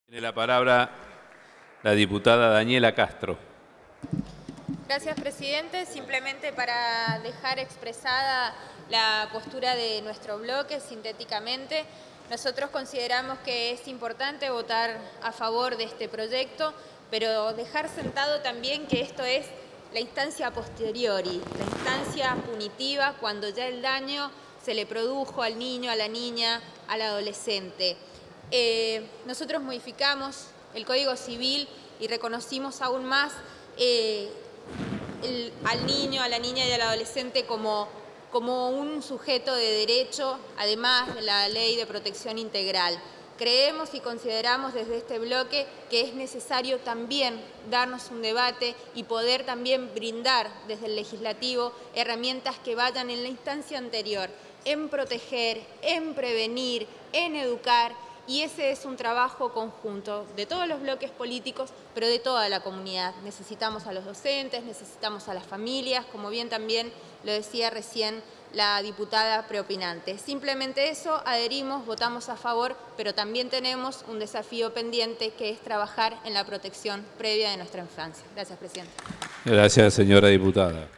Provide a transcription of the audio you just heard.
Tiene la palabra la diputada Daniela Castro. Gracias, presidente. Simplemente para dejar expresada la postura de nuestro bloque sintéticamente, nosotros consideramos que es importante votar a favor de este proyecto, pero dejar sentado también que esto es la instancia posteriori, la instancia punitiva cuando ya el daño se le produjo al niño, a la niña, al adolescente. Nosotros modificamos el Código Civil y reconocimos aún más al niño, a la niña y al adolescente como un sujeto de derecho, además de la Ley de Protección Integral. Creemos y consideramos desde este bloque que es necesario también darnos un debate y poder también brindar desde el legislativo herramientas que vayan en la instancia anterior, en proteger, en prevenir, en educar. Y ese es un trabajo conjunto de todos los bloques políticos, pero de toda la comunidad. Necesitamos a los docentes, necesitamos a las familias, como bien también lo decía recién la diputada preopinante. Simplemente eso, adherimos, votamos a favor, pero también tenemos un desafío pendiente que es trabajar en la protección previa de nuestra infancia. Gracias, presidente. Gracias, señora diputada.